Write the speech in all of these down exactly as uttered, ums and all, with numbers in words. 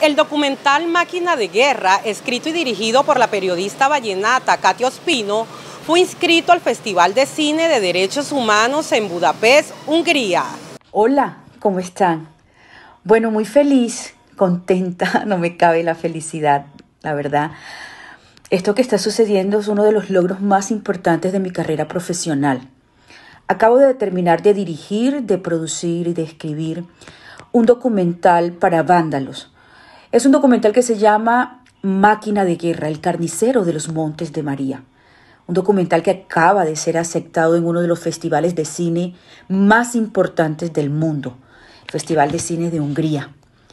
El documental Máquina de Guerra, escrito y dirigido por la periodista vallenata Katia Ospino, fue inscrito al Festival de Cine de Derechos Humanos en Budapest, Hungría. Hola, ¿cómo están? Bueno, muy feliz, contenta, no me cabe la felicidad, la verdad. Esto que está sucediendo es uno de los logros más importantes de mi carrera profesional. Acabo de terminar de dirigir, de producir y de escribir un documental para vándalos. Es un documental que se llama Máquina de Guerra, el carnicero de los Montes de María. Un documental que acaba de ser aceptado en uno de los festivales de cine más importantes del mundo, el Festival de Cine de Hungría,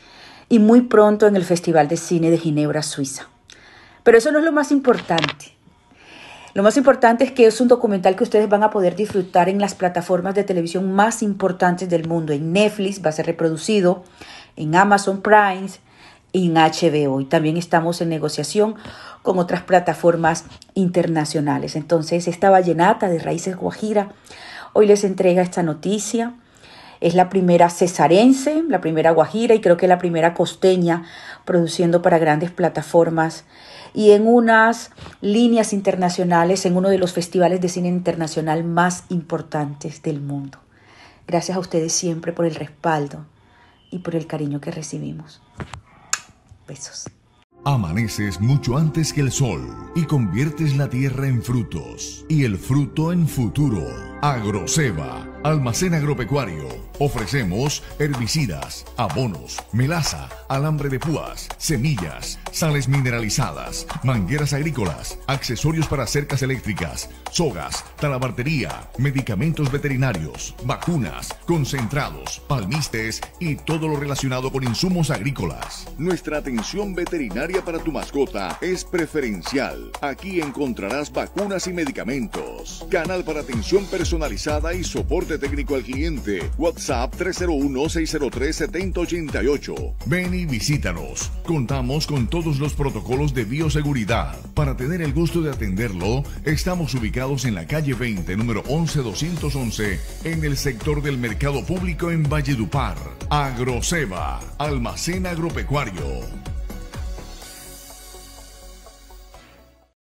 y muy pronto en el Festival de Cine de Ginebra, Suiza. Pero eso no es lo más importante. Lo más importante es que es un documental que ustedes van a poder disfrutar en las plataformas de televisión más importantes del mundo. En Netflix va a ser reproducido, en Amazon Prime, en H B O, y también estamos en negociación con otras plataformas internacionales. Entonces, esta vallenata de raíces guajira hoy les entrega esta noticia. Es la primera cesarense, la primera guajira y creo que la primera costeña produciendo para grandes plataformas y en unas líneas internacionales, en uno de los festivales de cine internacional más importantes del mundo. Gracias a ustedes siempre por el respaldo y por el cariño que recibimos. Besos. Amaneces mucho antes que el sol y conviertes la tierra en frutos y el fruto en futuro. Agroceba, almacén agropecuario. Ofrecemos herbicidas, abonos, melaza, alambre de púas, semillas, sales mineralizadas, mangueras agrícolas, accesorios para cercas eléctricas, sogas, talabartería, medicamentos veterinarios, vacunas, concentrados, palmistes y todo lo relacionado con insumos agrícolas. Nuestra atención veterinaria para tu mascota es preferencial. Aquí encontrarás vacunas y medicamentos. Canal para atención personalizada y soporte técnico al cliente. WhatsApp tres cero uno, seis cero tres, siete cero ocho ocho. Ven y visítanos. Contamos con todos los protocolos de bioseguridad. Para tener el gusto de atenderlo, estamos ubicados en la calle veinte, número once doscientos once, en el sector del Mercado Público en Valledupar. Agroceba, almacén agropecuario.